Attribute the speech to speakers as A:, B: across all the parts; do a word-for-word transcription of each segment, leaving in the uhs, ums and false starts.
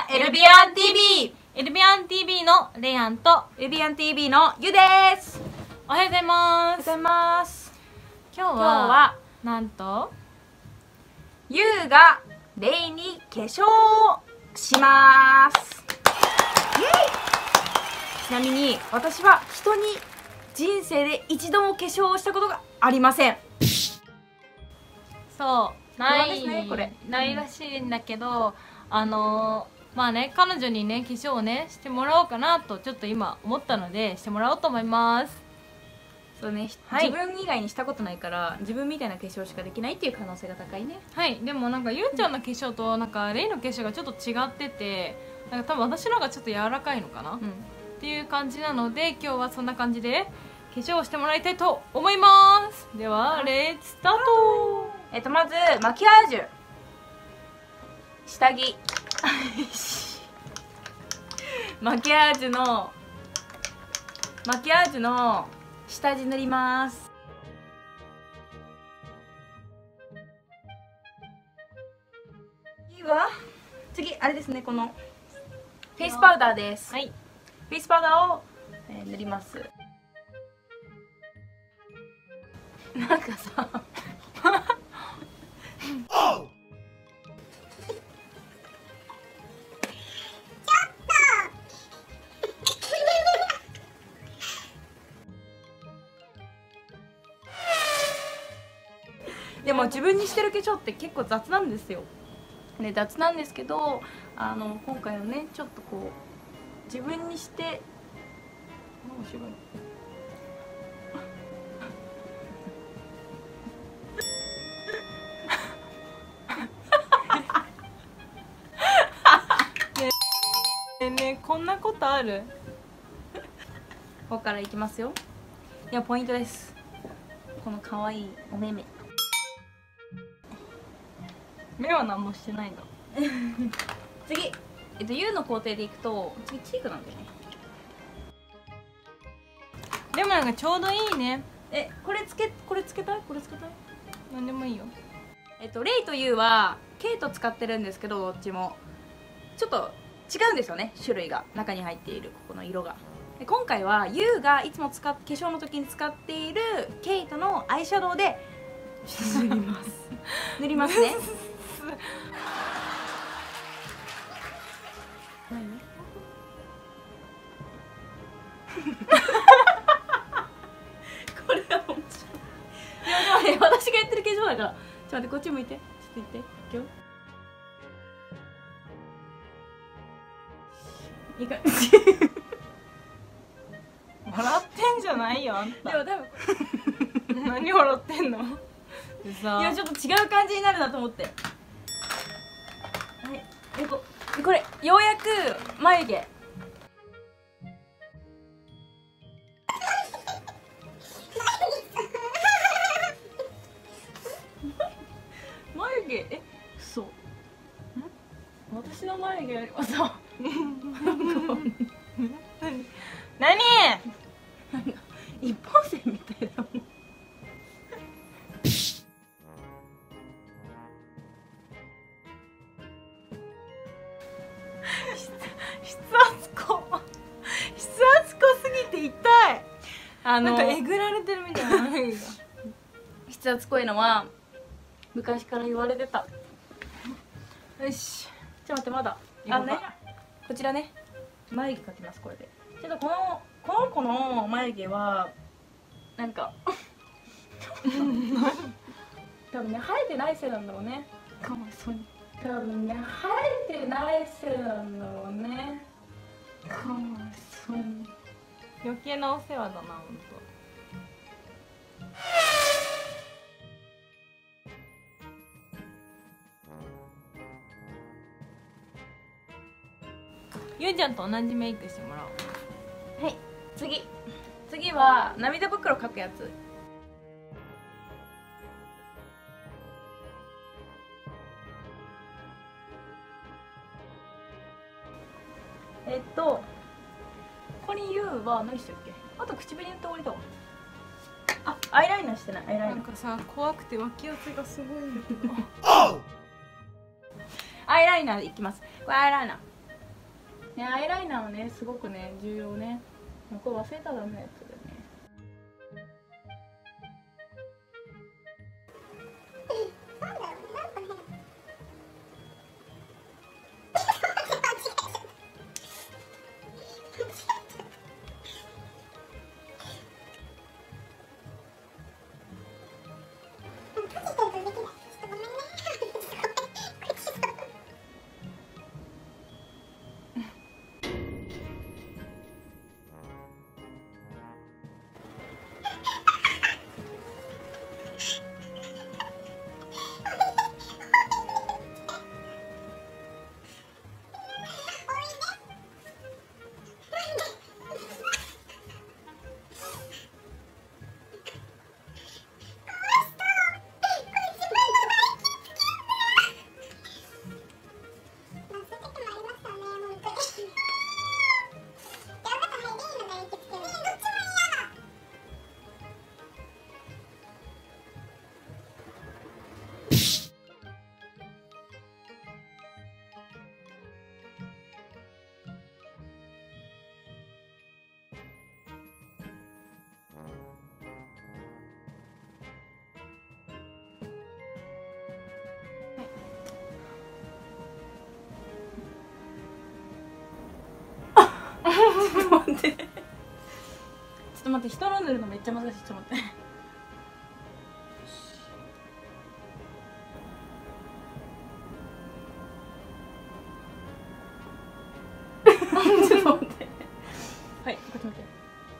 A: エルビアン ティービー。
B: エルビアン ティービー のレイアンと
A: エルビアン ティービー のゆです。
B: おはようございます。
A: おはようございます。
B: 今日は
A: 今日は
B: なんと
A: ゆうがレイに化粧します。ちなみに私は人に人生で一度も化粧をしたことがありません。
B: そうない
A: ですねこれ
B: ないらしいんだけど、あのー、まあね、彼女にね化粧をねしてもらおうかなとちょっと今思ったのでしてもらおうと思います。
A: そうね、はい、自分以外にしたことないから自分みたいな化粧しかできないっていう可能性が高いね。
B: はい、でもなんかゆうちゃんの化粧となんかレイの化粧がちょっと違ってて、なんか多分私の方がちょっと柔らかいのかな、うん、っていう感じなので今日はそんな感じで化粧をしてもらいたいと思います。ではレッツスタート。
A: えっとまずマキアージュ、下着マキアージュのマキアージュの下地塗ります。次は次あれですね、このフェイスパウダーです。
B: はい、
A: フェイスパウダーを、えー、塗ります。なんかさでも自分にしてる化粧って結構雑なんですよ。ね、雑なんですけど、あの今回はねちょっとこう自分にして面白い
B: ねえねえ、こんなことある？
A: ここからいきますよ。ではポイントです。この可愛いお目目。
B: 目は何もしてないの
A: 次、えっと ユー の工程でいくと次チークなんだよね。
B: でもなんかちょうどいいね。
A: え、これつけこれつけたいこれつけたい
B: 何でもいいよ。
A: えっとレイと ユー はケイト使ってるんですけど、どっちもちょっと違うんですよね、種類が。中に入っているここの色が。で今回は ユー がいつも使っ化粧の時に使っているケイトのアイシャドウで塗ります塗りますね何これは面白い。でもでもね、私がやってる化粧だから。ちょっと待って、こっち向いて。ちょっと言って。いくよ。いいか
B: 笑ってんじゃないよあんた。
A: でも多分
B: 何笑ってんのでさ、
A: いやちょっと違う感じになるなと思って。はい、えここれようやく眉毛。眉毛、え、そう私の眉毛よりもさ
B: 何
A: 一本線みたいだもん
B: 筆圧こ筆圧こすぎて痛い。
A: あの
B: なんかえぐられてるみたいな眉毛が
A: 筆圧濃いのは昔から言われてた。
B: よし、
A: ちょっと待って、まだあのね、こちらね眉毛描きます。これでちょっとこのこの子の眉毛はなんか多分ね生えてないせいなんだろうね。かわいそうに。多分ね生えてないせいなんだろうね。かわいそうに。
B: 余計なお世話だなほんと。ゆうちゃんと同じメイクしてもらおう。
A: はい、次次は涙袋描くやつ。えっとここに ユー は何してるっけ。あと唇塗って終わりだわ。あ、アイライナーしてない。アイライナー
B: なんかさ、怖くて脇汗がすごいんだけど
A: アイライナーでいきます。これアイライナーね、アイライナーはねすごくね重要ね。これ忘れたらダメなやつだよね。ちょっと待ってちょっと待って、人の塗るのめっちゃ難しい。ちょっと待ってちょっと待って、はい、こっち向け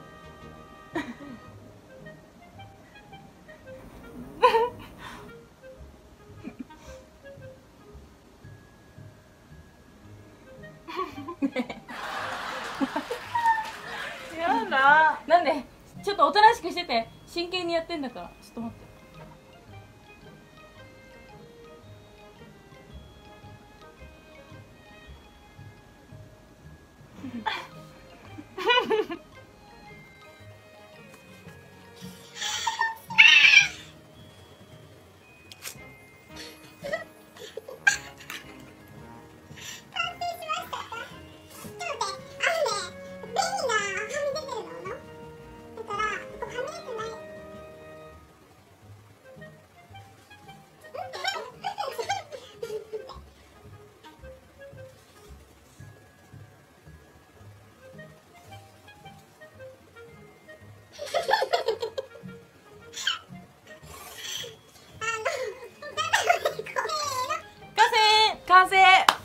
A: やだ、なんでちょっとおとなしくしてて、真剣にやってんだから。ちょっと待って完成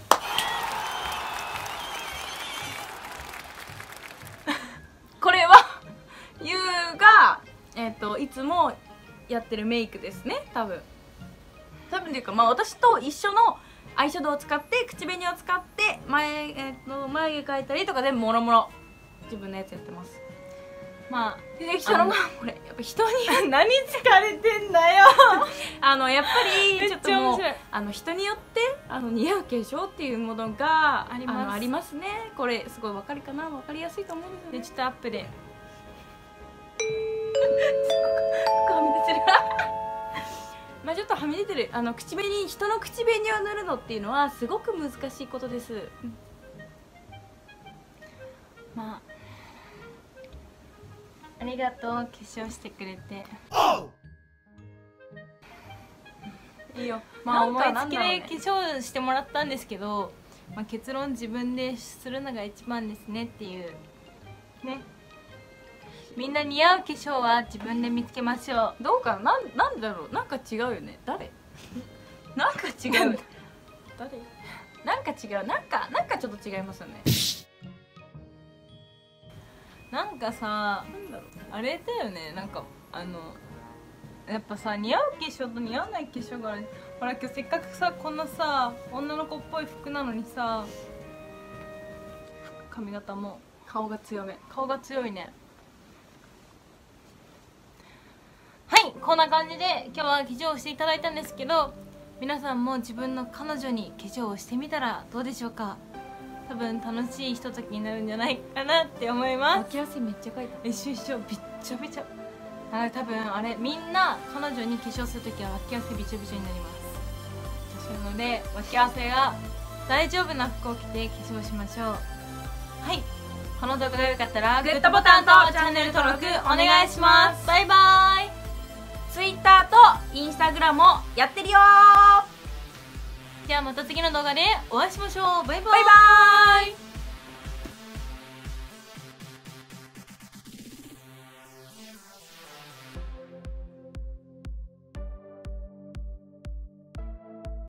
A: これはゆうが、えー、といつもやってるメイクですね。多分多分っていうか、まあ私と一緒のアイシャドウを使って、口紅を使って眉、えー、と眉毛描いたりとかでもろもろ自分のやつやってます。まあ秀樹さんがこれやっぱ人に
B: 何疲れてんだよ
A: あのやっぱりちょっともう
B: めっちゃ面白い。
A: あの人によってあの似合う化粧っていうものが
B: あります
A: あのありますね。これすごいわかるかな、わかりやすいと思うんですよね。
B: でちょっとアップで
A: ここはみ出てるまあちょっとはみ出てる。あの口紅、人の口紅を塗るのっていうのはすごく難しいことです、うん、まあ
B: ありがとう、化粧してくれて。
A: いいよ。
B: まあ思い
A: なんか
B: つきで化粧してもらったんですけど、まあ、結論自分でするのが一番ですねっていうね。みんな似合う化粧は自分で見つけましょう。
A: どうかな、なんなんだろう、なんか違うよね。誰なんか違う誰なんか違う、なんかなんかちょっと違いますよね。
B: なんかさ、
A: なんだろう、
B: あれだよね、なんかあのやっぱさ、似合う化粧と似合わない化粧がある。ほら今日せっかくさ、こんなさ女の子っぽい服なのにさ、髪型も
A: 顔が強め。
B: 顔が強いね。はい、こんな感じで今日は化粧をしていただいたんですけど、皆さんも自分の彼女に化粧をしてみたらどうでしょうか。多分楽しいひとときになるんじゃないかなって思います。
A: 脇汗めっちゃかいた。
B: 一緒一緒、びっちゃびちゃ。あ、多分あれ、みんな彼女に化粧するときは脇汗びちょびちょになります。そういうので脇汗が大丈夫な服を着て化粧しましょう。 はい、この動画が良かったらグッドボタンとチャンネル登録お願いします。バイバーイ。
A: Twitter と Instagram もやってるよー。
B: じゃあまた次の動画でお会いしましょう。バイバーイ。
A: バイバーイ。